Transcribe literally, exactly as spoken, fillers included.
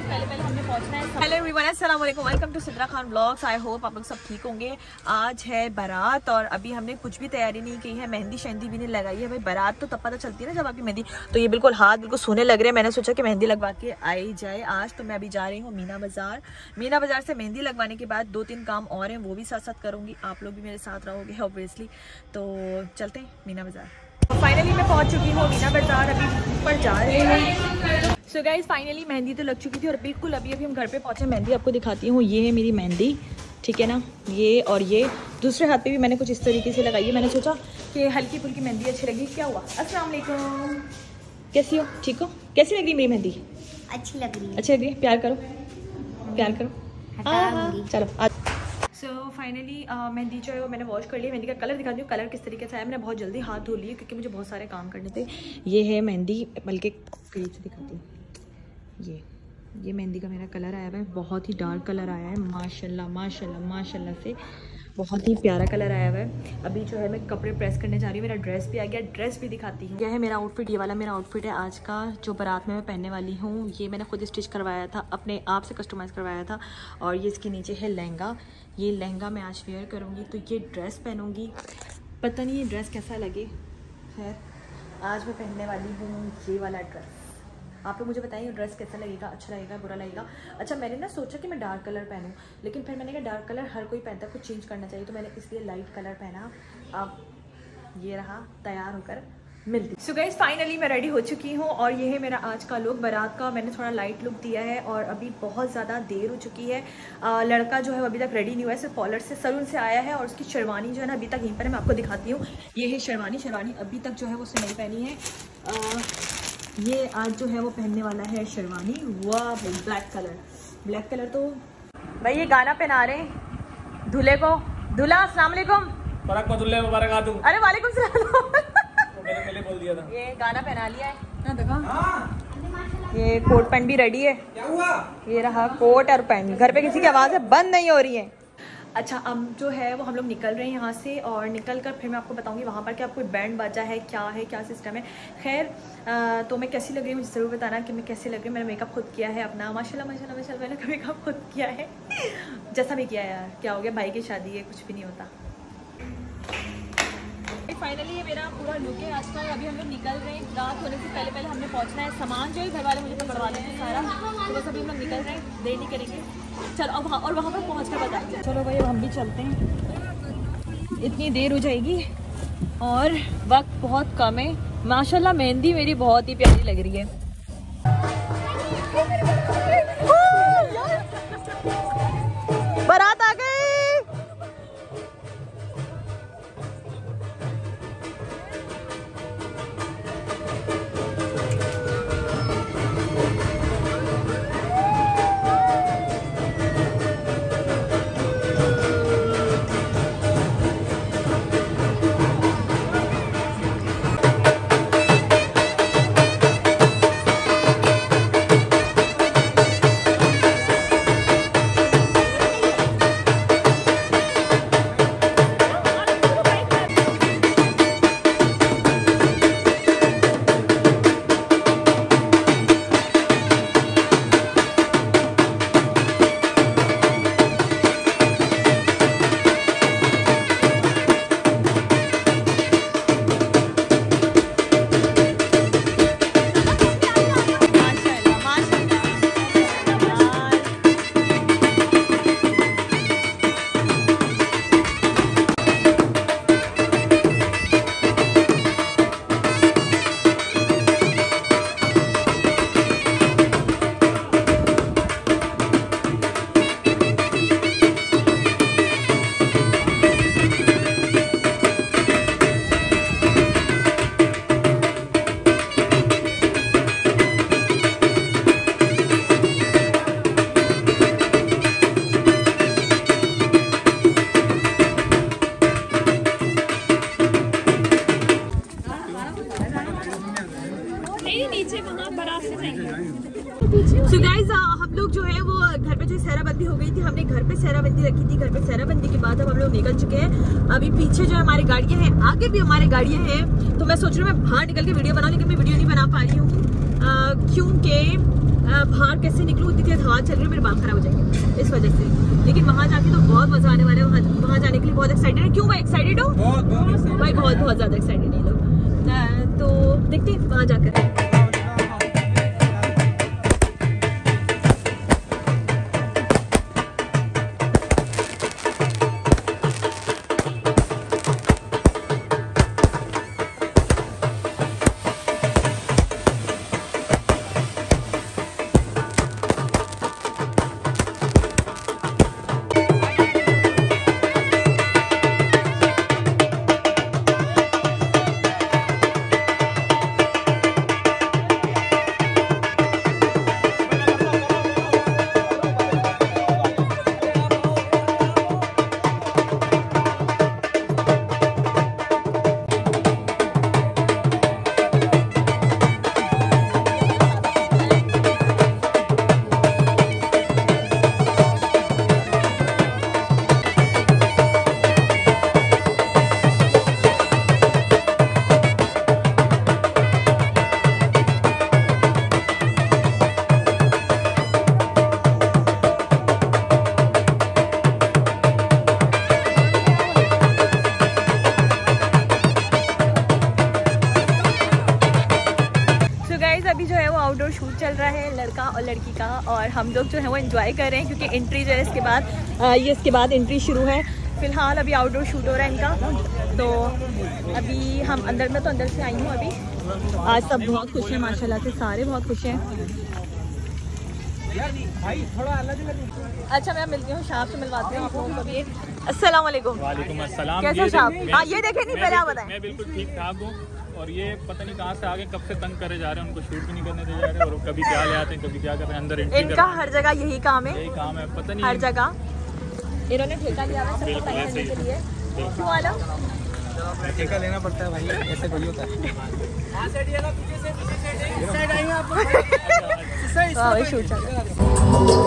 से पहले पहले हमने पहुंचना है। हेलो एवरीवन, अस्सलाम वालेकुम, welcome to Sidra Khan blogs. I hope आप लोग सब ठीक होंगे। आज है बारात और अभी हमने कुछ भी तैयारी नहीं की है, मेहंदी शहंदी भी नहीं लगाई है। भाई बारात तो तब पता चलती है ना जब आपकी मेहंदी, तो ये बिल्कुल हाथ बिल्कुल सोने लग रहे हैं। मैंने सोचा कि मेहंदी लगवा के आई जाए आज। तो मैं अभी जा रही हूँ मीना बाजार। मीना बाजार से मेहंदी लगवाने के बाद दो तीन काम और हैं, वो भी साथ साथ करूँगी। आप लोग भी मेरे साथ रहोगे ऑब्वियसली। तो चलते हैं मीना बाजार। फाइनली मैं पहुंच चुकी हूँ मीना बाजार, अभी ऊपर जा रहे हैं। सो गाइस फाइनली मेहंदी तो लग चुकी थी और बिल्कुल अभी अभी हम घर पे पहुंचे। मेहंदी आपको दिखाती हूँ, ये है मेरी मेहंदी, ठीक है ना, ये और ये दूसरे हाथ पे भी मैंने कुछ इस तरीके से लगाई है। मैंने सोचा कि हल्की फुल्की मेहंदी अच्छी लगी। क्या हुआ? अस्सलाम वालेकुम, कैसी हो? ठीक हो? कैसी लग रही मेरी मेहंदी? अच्छी लग रही है। अच्छी लग रही है? प्यार करो, प्यार करो। हाँ चलो आज। सो फाइनली मेहंदी जो है वो मैंने वॉश कर लिया। मेहंदी का कलर दिखाती हूँ, कलर किस तरीके से आया। मैंने बहुत जल्दी हाथ धो लिए क्योंकि मुझे बहुत सारे काम करने थे। ये है मेहंदी, बल्कि करीब से दिखाती हूँ। ये ये मेहंदी का मेरा कलर आया हुआ है, बहुत ही डार्क कलर आया है। माशाल्लाह माशाल्लाह माशाल्लाह से बहुत ही प्यारा कलर आया हुआ है। अभी जो है मैं कपड़े प्रेस करने जा रही हूँ। मेरा ड्रेस भी आ गया, ड्रेस भी दिखाती हूँ। यह है मेरा आउटफिट, ये वाला मेरा आउटफिट है आज का जो बारात में मैं पहनने वाली हूँ। ये मैंने खुद स्टिच करवाया था, अपने आप से कस्टमाइज़ करवाया था। और ये इसके नीचे है लहंगा, ये लहंगा मैं आज वेयर करूँगी। तो ये ड्रेस पहनूँगी, पता नहीं ये ड्रेस कैसा लगे। खैर आज मैं पहनने वाली हूँ ये वाला ड्रेस। आप लोग मुझे बताइए ड्रेस कैसा लगेगा, अच्छा लगेगा, बुरा लगेगा। अच्छा मैंने ना सोचा कि मैं डार्क कलर पहनूं, लेकिन फिर मैंने कहा डार्क कलर हर कोई पहनता है, कुछ चेंज करना चाहिए, तो मैंने इसलिए लाइट कलर पहना। अब ये रहा तैयार होकर मिलती। सो गाइस फाइनली मैं रेडी हो चुकी हूँ और ये है मेरा आज का लुक बारात का। मैंने थोड़ा लाइट लुक दिया है और अभी बहुत ज़्यादा देर हो चुकी है। आ, लड़का जो है वो अभी तक रेडी नहीं हुआ है, सिर्फ कॉलर से सलून से आया है। और उसकी शेरवानी जो है ना अभी तक यहीं पर है, मैं आपको दिखाती हूँ। ये है शेरवानी, शेरवानी अभी तक जो है वो उसने नहीं पहनी है। आ, ये आज जो है वो पहनने वाला है शेरवानी। वाह ब्लैक कलर, ब्लैक कलर। तो भाई ये गाना पहना रहे हैं दूल्हे को। दूल्हा अस्सलाम वालेकुम। अरे वालेकुम सलाम। मैंने पहले बोल दिया था। ये गाना पहना लिया है ना, देखा। ये कोट पैंट भी रेडी है। क्या हुआ? ये रहा कोट और पैंट। घर पे किसी की आवाज़ है, बंद नहीं हो रही है। अच्छा अब जो है वो हम लोग निकल रहे हैं यहाँ से और निकल कर फिर मैं आपको बताऊँगी वहाँ पर कि आपको बैंड बाजा है, क्या है, क्या सिस्टम है। खैर तो मैं कैसी लग रही हूँ मुझे ज़रूर बताना कि मैं कैसी लग रही हूँ। मैंने मेकअप खुद किया है अपना, माशाल्लाह माशाल्लाह माशाल्लाह। मैंने मेकअप खुद किया है, जैसा भी किया यार, क्या हो गया, भाई की शादी है, कुछ भी नहीं होता। फाइनली ये मेरा पूरा लुक है आज का। अभी हम लोग निकल रहे हैं, रात होने से पहले पहले हमने पहुंचना है। सामान जो है घर वाले मुझे पकड़वा लेंगे सारा, तो बस अभी हम लोग निकल रहे हैं, देर नहीं करेंगे। चलो अब वहाँ और वहाँ पर पहुँच कर बताएंगे। चलो भाई हम भी चलते हैं, इतनी देर हो जाएगी और वक्त बहुत कम है। माशाल्लाह मेहंदी मेरी बहुत ही प्यारी लग रही है। बारात आ गई। सो गाइस हम लोग जो है वो घर पे जो सहराबंदी हो गई थी, हमने घर पे सहराबंदी रखी थी। घर पे सहराबंदी के बाद अब हम लोग निकल चुके हैं। अभी पीछे जो हमारी गाड़ियां हैं, आगे भी हमारी गाड़ियां हैं। तो मैं सोच रही हूँ मैं बाहर निकल के वीडियो बना, लेकिन मैं वीडियो नहीं बना पा रही हूँ क्योंकि बाहर कैसे निकलूँ, इतनी तेज हवा चल रही है, मेरे बाल खराब हो जाएंगे इस वजह से। लेकिन वहाँ जाके तो बहुत मजा आने वाला है, वहाँ वहाँ जाने के लिए बहुत एक्साइटेड है। क्यों मैं एक्साइटेड हूँ? बहुत बहुत भाई बहुत बहुत ज्यादा एक्साइटेड है लोग। तो देखते हैं वहाँ जाकर। अभी जो है वो आउटडोर शूट चल रहा है लड़का और लड़की का, और हम लोग जो है वो एंजॉय कर रहे हैं क्योंकि एंट्री जो है इसके बाद आ, ये इसके बाद एंट्री शुरू है। फिलहाल अभी आउटडोर शूट हो रहा है इनका। तो अभी हम अंदर में तो अंदर से आई हूँ अभी। आज सब बहुत खुश हैं माशाल्लाह से, सारे बहुत खुश हैं। अच्छा मैं मिलती हूँ, शाप से मिलवाती हूँ आप लोगों को भी। अस्सलाम वालेकुम। वालेकुम अस्सलाम। कैसे शाप? हाँ ये देखे नहीं, पहले आप बताएं। मैं बिल्कुल ठीक ठाक हूँ, और ये पता नहीं कहाँ से आगे कब से तंग करे जा रहे हैं, उनको शूट भी नहीं करने दे जा रहे हैं, और कभी क्या ले आते हैं कभी क्या कर रहे हैं अंदर एंट्री। इनका हर जगह यही काम है, यही काम है, पता नहीं हर जगह इन्होंने ठेका लिया है सबको करने के लिए। क्यों वाला ठेका लेना पड़ता है भाई, ऐसे थोड़ी होता है। शूट चल रहा है।